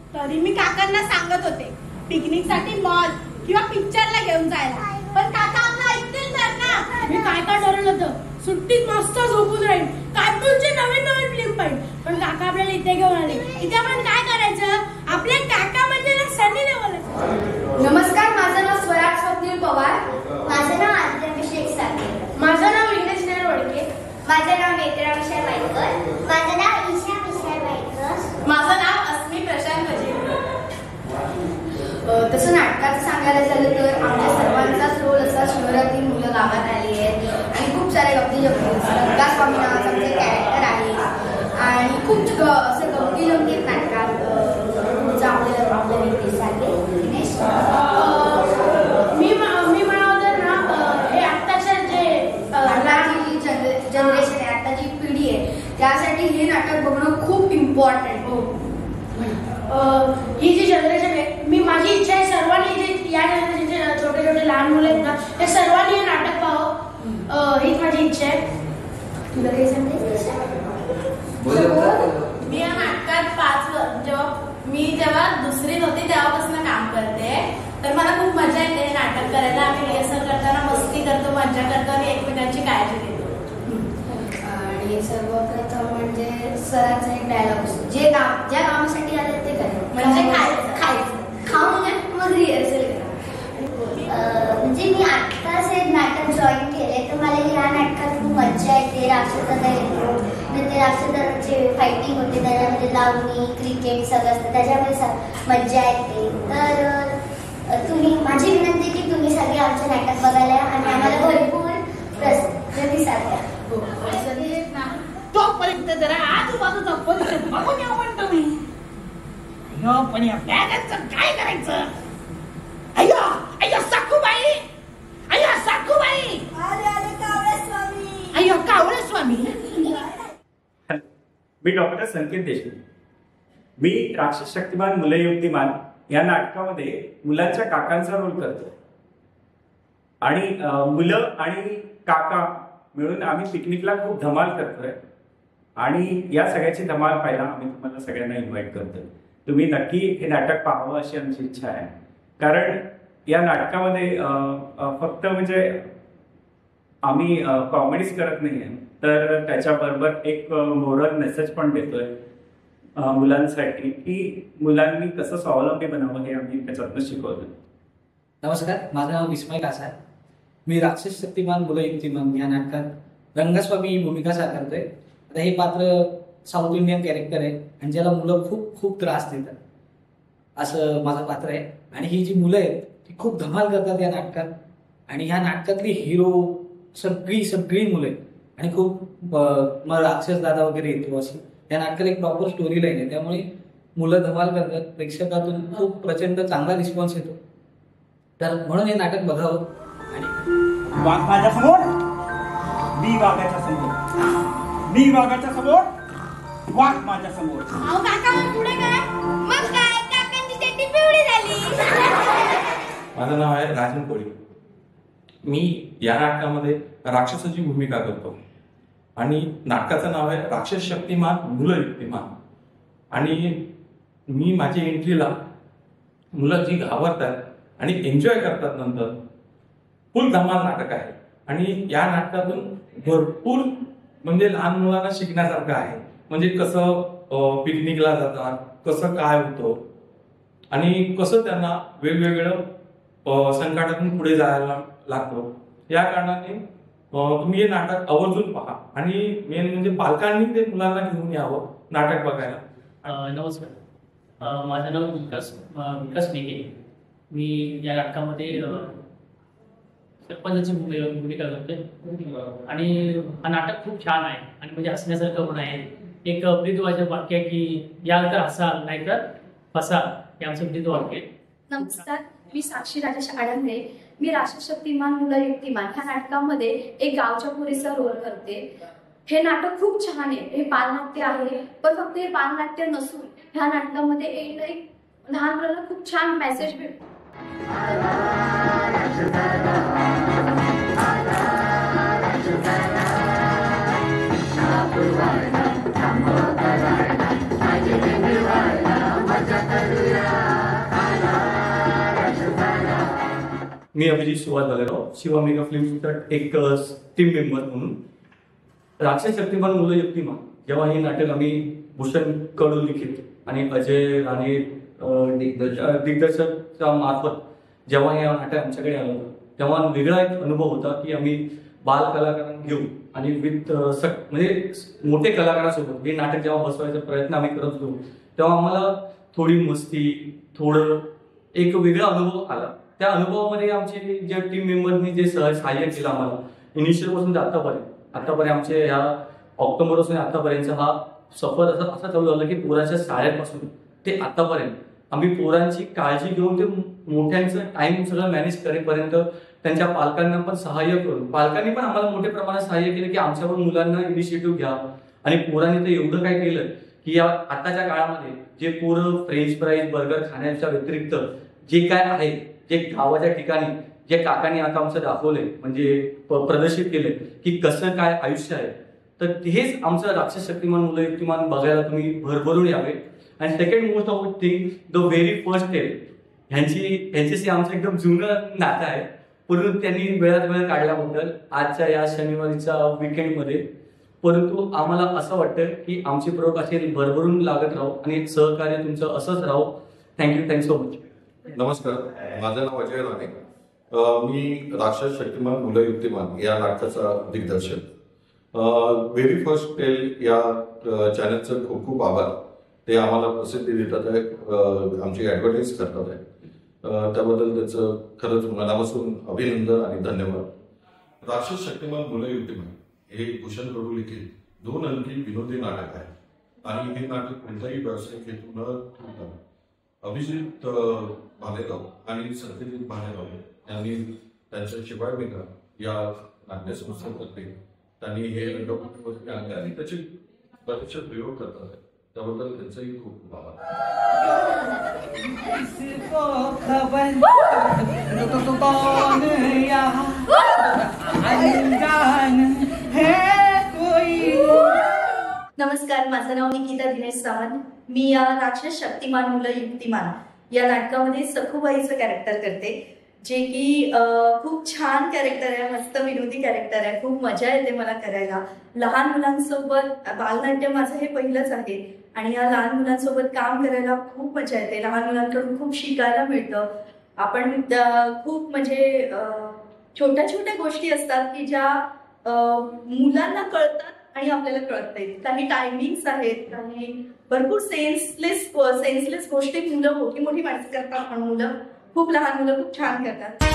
तरी मी काकांना सांगत होते पिकनिक साठी मॉल किंवा पिक्चरला घेऊन जायला, पण काका आपलं ऐकतील तर ना. मी काय ठरवलं होतं, सुट्टीत मस्त झोपून राहील, कार्टूनचे नवीन नवीन फिल्म पाहिजे. पण काका आपल्याला इथे घेऊन आले. इथे आपण काय करायचं, आपल्या काका म्हणजे सनी देवल. नमस्कार, माझं नाव स्वराज स्वप्नील पवार. माझं नाव आद्रभिषेक साठे. माझं नाव विघ्नेश वडके. माझं नाव नेत्रा विशाल वाईकर. माझं नाव ईशा विशाल वाईकर. माझं नाव अस्मी प्रशांत भजे. तसं नाटकाचं सांगायला झालं तर आमच्या सर्वांचाच रोल असा, शहरातील मुलं गावात आली आहेत आणि खूप सारे गमती जमती. गंगा स्वामी नावाचं आमचं कॅरेक्टर आहे आणि खूप असं गमती जमती नाटकात. आपल्या व्यक्तीसाठी मी म्हणावं ना, हे आत्ताच्या जी जनरेशन आहे, आता जी पिढी आहे, त्यासाठी हे नाटक बघणं खूप इम्पॉर्टंट. ही जी जनरेशन आहे, माझी इच्छा आहे सर्वांनी जे या जनरेशनचे छोटे छोटे लहान मुलं आहेत ना, ते सर्वांनी हे नाटक पाहावं, हीच माझी इच्छा आहे. तुला काही सांगायचं? मी या नाटकात जेव्हा दुसरीत होती तेव्हापासून काम करते, तर मला खूप मजा येते हे नाटक करायला. आम्ही रिहर्सल करताना मस्ती करतो, मजा करतो आणि एकमेकांची काळजी घेतो. आणि सर्वप्रथम म्हणजे सरांचा एक डायलॉग असतो, ज्या कामासाठी आले ते करा, म्हणजे खाऊन घ्या, मग रिहर्सल करा. म्हणजे मी आत्ताच हे नाटक जॉईन केले, तर मला ह्या नाटकात खूप मज्जा येते. राक्षसदा येतो, ते राक्षसांचे फायटिंग होते, त्याच्यामध्ये लावणी, क्रिकेट सगळं असतं, त्याच्यामध्ये मज्जा येते. तर तुम्ही, माझी विनंती की तुम्ही सगळे आमचे नाटक बघायला आणि आम्हाला भरपूर प्रतिसाद द्या. तोपर्यंत जरा आजूबाजूचा परिसर बघून या म्हणतो मी. पण या बॅगांचं काय करायचं? अय्या अय्या साखूबाई, अय्या साखूबाई, आले कावळे स्वामी. अय्या कावळे स्वामी. मी डॉक्टर संकेत देशमुख. मी राक्षस शक्तिमान मुलं युक्तिमान या नाटकामध्ये मुलांच्या काकांचा रोल करतो आणि मुलं आणि काका मिळून आम्ही पिकनिकला खूप धमाल करतोय आणि या सगळ्याची धमाल पाहायला आम्ही तुम्हाला सगळ्यांना इन्व्हाइट करतोय. तुम्ही नक्की हे नाटक पाहावं अशी आमची इच्छा आहे. कारण या नाटकामध्ये फक्त म्हणजे आम्ही कॉमेडीज करत नाहीये, तर त्याच्याबरोबर एक मोरल मेसेज पण देतोय मुलांसाठी की मुलांनी कसं स्वावलंबी बनावं हे आम्ही त्याच्यातनं शिकवतोय. नमस्कार, माझं नाव विस्मय कासा आहे. मी राक्षस शक्तिमान मुलं युक्तिमान या नाटकात रंगस्वामी ही भूमिका साकारतोय. आता हे पात्र साऊथ इंडियन कॅरेक्टर आहे आणि ज्याला मुलं खूप खूप त्रास देतात असं माझं पात्र आहे. आणि ही जी मुलं आहेत ती खूप धमाल करतात या नाटकात आणि ह्या नाटकातली हिरो सगळी मुलं आहेत आणि खूप मग राक्षस दादा वगैरे येतो अशी या नाटकात एक प्रॉपर स्टोरी लाईन आहे. त्यामुळे मुलं धमाल करतात, प्रेक्षकातून खूप प्रचंड चांगला रिस्पॉन्स येतो. तर म्हणून हे नाटक बघावं. आणि वाघ माझ्या समोर, मी वाघाच्या समोर, मी वाघाच्या समोर, वाघ माझ्या समोर. काका मग पुढे काय? मग काय, काकांची चड्डी पिवळी झाली. माझं नाव आहे राजन कोळी. मी या नाटकामध्ये राक्षसाची भूमिका करतो आणि नाटकाचं नाव आहे राक्षस शक्तिमान मुलं युक्तिमान. आणि मी माझी एंट्रीला मुलं जी घाबरतात आणि एन्जॉय करतात, नंतर फुल धमाल नाटक आहे. आणि या नाटकातून भरपूर म्हणजे लहान मुलांना शिकण्यासारखं आहे. म्हणजे कसं पिकनिकला जातात, कसं काय होतं आणि कसं त्यांना वेगवेगळं संकटातून पुढे जायला लागतं. या कारणाने तुम्ही हे नाटक आवर्जून पहा आणि मेन म्हणजे पालकांनी ते मुलांना घेऊन यावं नाटक बघायला. नमस्कार, माझं नाव विकास मेघे. मी या नाटकामध्ये सरपंचाची भूमिका करतोय आणि हा नाटक खूप छान आहे आणि म्हणजे हसण्यासारखं पण आहे. एक ब्रीदवाचक वाक्य आहे की या तर हसाल नाहीतर फसा, हे आमचं ब्रीदवाक्य आहे. नमस्कार, मी साक्षी राजेश आडंगे. मी राक्षस शक्तिमान मुलं युक्तिमान ह्या नाटकामध्ये एक गावच्या पोरीचा रोल करते. हे नाटक खूप छान आहे. हे बालनाट्य आहे, पण फक्त हे बालनाट्य नसून ह्या नाटकामध्ये एक लहान मुलांना खूप छान मेसेज भेटतो. मजा करूया. मी अभिजित सुभाष भालेराव, शिवा मेगा फिल्मचा एक टीम मेंबर म्हणून. राक्षस शक्तिमान मुलं युक्तिमान जेव्हा हे नाटक आम्ही भूषण कडू लिखित आणि अजय राणे दिग्दर्शकच्या मार्फत जेव्हा हे नाटक आमच्याकडे आलं तेव्हा वेगळा एक अनुभव होता की आम्ही बाल कलाकारांना घेऊन आणि विथ म्हणजे मोठे कलाकारांसोबत हे नाटक जेव्हा बसवायचा प्रयत्न आम्ही करत होतो तेव्हा आम्हाला थोडी मस्ती, थोडं एक वेगळा अनुभव आला. त्या अनुभवामध्ये आमचे जे टीम मेंबरनी जे सहाय्य केलं आम्हाला इनिशियल पासून आतापर्यंत आमचे ह्या ऑक्टोबर पासून आतापर्यंत हा सफर असा चालू झाला की पोरांच्या शाळेपासून ते आतापर्यंत आम्ही पोरांची काळजी घेऊन ते मोठ्यांचं टाइम सगळं मॅनेज करेपर्यंत त्यांच्या पालकांना पण सहाय्य करून पालकांनी पण आम्हाला मोठ्या प्रमाणात सहाय्य केलं की आमच्यावर मुलांना इनिशिएटिव्ह घ्या. आणि पोरांनी तर एवढं काय केलं की या आताच्या काळामध्ये जे पोरं फ्रेंच फ्राईज बर्गर खाण्याच्या व्यतिरिक्त जे काय आहे जे गावाच्या ठिकाणी जे काकांनी आता आमचं दाखवलंय म्हणजे प्रदर्शित केलंय की कसं काय आयुष्य आहे, तर हेच आमचं राक्षस शक्तिमान मुलं युक्तिमान बघायला तुम्ही भरभरून यावे. आणि second most of thing the very first tell ह्यांच्याशी आमचं एकदम जुनं नातं आहे. परंतु त्यांनी वेळात वेळ काढल्याबद्दल आजच्या या शनिवारीच्या वीकेंडमध्ये. परंतु आम्हाला असं वाटतं की आमची प्रयोग असे भरभरून लागत राहू आणि सहकार्य तुमचं असंच राहू. Thank you so much. नमस्कार, माझं नाव अजय राणे. मी राक्षस शक्तिमान मुलं युक्तिमान या नाटकाचा दिग्दर्शक. व्हेरी फर्स्ट टेल या चॅनलचं खूप खूप आभार. ते आम्हाला प्रसिद्धी देतात आहे, आमची ॲडव्हर्टाईज करतात आहे. त्याबद्दल त्याचं खरंच मनापासून अभिनंदन आणि धन्यवाद. राक्षस शक्तिमान मुलं युक्तिमान हे भूषण कडू लिखित 2 अंकी विनोदी नाटक आहे आणि हे नाटक कोणताही व्यावसायिक हेतू न ठेवता अभिजित भालेराव आणि सत्यजित भालेराव यांनी त्यांच्या शिवाय मेगा या नाट्यसंस्थेतर्फे त्यांनी हे आणले आणि त्याचे प्रत्यक्ष प्रयोग करतात. त्याबद्दल त्यांचाही खूप खूप आभार. नमस्कार, माझं नाव निकिता दिनेश सावंत. मी या राक्षस शक्तिमान मुलं युक्तिमान या नाटकामध्ये सखूबाईचं कॅरेक्टर करते, जे की खूप छान कॅरेक्टर आहे, मस्त विनोदी कॅरेक्टर आहे. खूप मजा येते मला करायला. लहान मुलांसोबत बालनाट्य माझं हे पहिलंच आहे आणि या लहान मुलांसोबत काम करायला खूप मजा येते. लहान मुलांकडून खूप शिकायला मिळतं. आपण खूप म्हणजे छोट्या छोट्या गोष्टी असतात की ज्या मुलांना कळतात आणि आपल्याला कळत नाहीत. काही टायमिंग्स आहेत, काही भरपूर सेन्सलेस गोष्टी मुलं मोठी माणसं करतात, पण मुलं खूप लहान मुलं खूप छान करतात.